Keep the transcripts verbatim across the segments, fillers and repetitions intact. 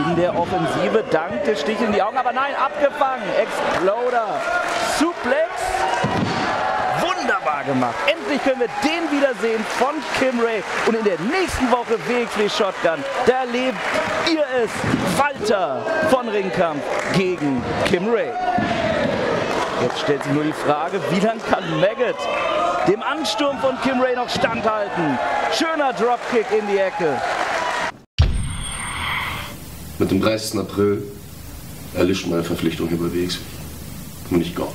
in der Offensive. Dank des Stich in die Augen, aber nein, abgefangen. Exploder, Suplex. Wunderbar gemacht. Endlich können wir den wiedersehen von Kim Ray. Und in der nächsten Woche W X W Shotgun, da erlebt ihr es. Walter von Ringkampf gegen Kim Ray. Jetzt stellt sich nur die Frage, wie lange kann Maggot dem Ansturm von Kim Ray noch standhalten? Schöner Dropkick in die Ecke. Mit dem dreißigsten April erlischt meine Verpflichtung hier bei W X W. Und ich gehe.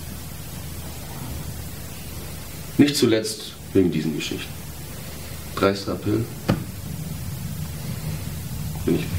Nicht zuletzt wegen diesen Geschichten. dreißigster April bin ich weg.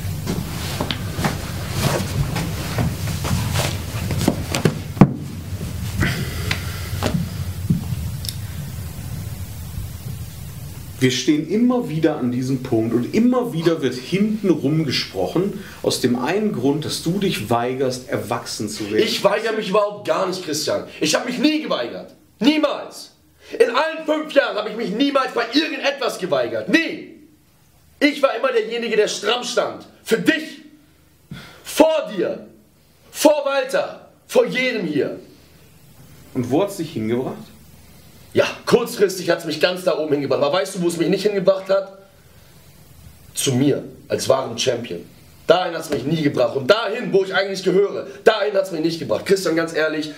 Wir stehen immer wieder an diesem Punkt und immer wieder wird hintenrum gesprochen, aus dem einen Grund, dass du dich weigerst, erwachsen zu werden. Ich weigere mich überhaupt gar nicht, Christian. Ich habe mich nie geweigert. Niemals. In allen fünf Jahren habe ich mich niemals bei irgendetwas geweigert. Nie. Ich war immer derjenige, der stramm stand. Für dich. Vor dir. Vor Walter. Vor jedem hier. Und wo hat es dich hingebracht? Ja, kurzfristig hat es mich ganz da oben hingebracht. Aber weißt du, wo es mich nicht hingebracht hat? Zu mir, als wahren Champion. Dahin hat es mich nie gebracht. Und dahin, wo ich eigentlich gehöre, dahin hat es mich nicht gebracht. Christian, ganz ehrlich,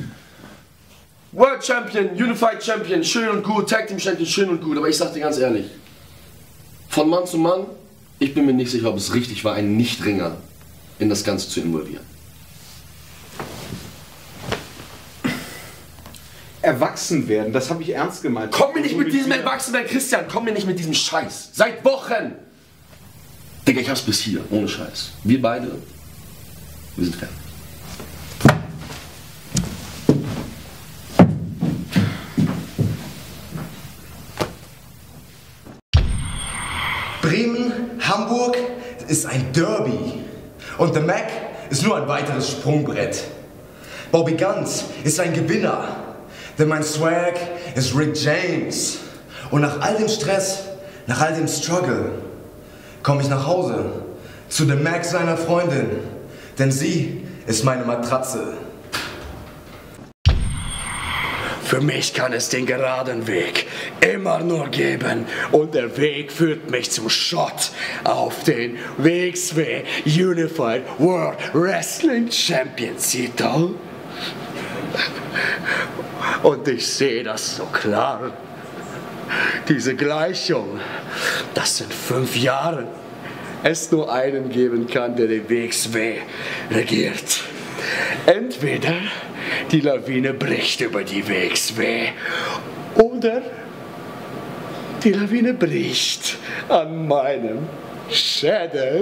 World Champion, Unified Champion, schön und gut, Tag Team Champion, schön und gut. Aber ich sag dir ganz ehrlich, von Mann zu Mann, ich bin mir nicht sicher, ob es richtig war, einen Nichtringer in das Ganze zu involvieren. Erwachsen werden, das habe ich ernst gemeint. Komm mir nicht mit diesem Erwachsenen, Christian, komm mir nicht mit diesem Scheiß. Seit Wochen. Digga, ich hab's bis hier, ohne Scheiß. Wir beide, wir sind fertig. Bremen, Hamburg ist ein Derby. Und The Mac ist nur ein weiteres Sprungbrett. Bobby Guns ist ein Gewinner. Denn mein Swag ist Rick James. Und nach all dem Stress, nach all dem Struggle, komme ich nach Hause zu The Mac seiner Freundin. Denn sie ist meine Matratze. Für mich kann es den geraden Weg immer nur geben und der Weg führt mich zum Shot auf den W X W Unified World Wrestling Champion Titel. Und ich sehe das so klar. Diese Gleichung, dass in fünf Jahren es nur einen geben kann, der den W X W regiert. Entweder die Lawine bricht über die W X W oder die Lawine bricht an meinem Schädel.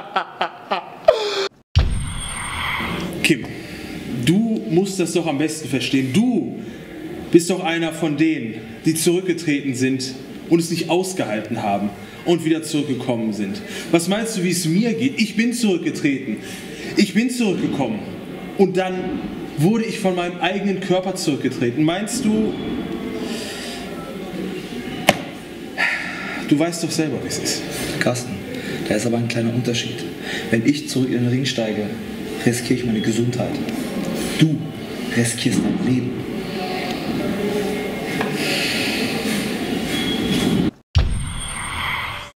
Kim, du musst das doch am besten verstehen. Du bist doch einer von denen, die zurückgetreten sind und es nicht ausgehalten haben und wieder zurückgekommen sind. Was meinst du, wie es mir geht? Ich bin zurückgetreten. Ich bin zurückgekommen. Und dann wurde ich von meinem eigenen Körper zurückgetreten. Meinst du, du weißt doch selber, wie es ist. Carsten, da ist aber ein kleiner Unterschied. Wenn ich zurück in den Ring steige, riskiere ich meine Gesundheit. Du riskierst dein Leben.